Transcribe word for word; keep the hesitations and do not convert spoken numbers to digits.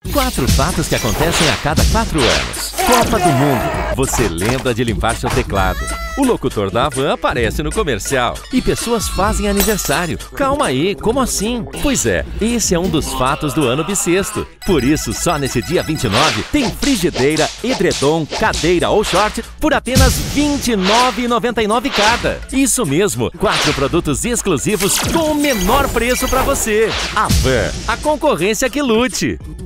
Quatro fatos que acontecem a cada quatro anos. Copa do Mundo. Você lembra de limpar seu teclado. O locutor da Havan aparece no comercial. E pessoas fazem aniversário. Calma aí, como assim? Pois é, esse é um dos fatos do ano bissexto. Por isso, só nesse dia vinte e nove, tem frigideira, edredom, cadeira ou short por apenas vinte e nove reais e noventa e nove centavos cada. Isso mesmo, quatro produtos exclusivos com o menor preço para você. Havan, a concorrência que lute.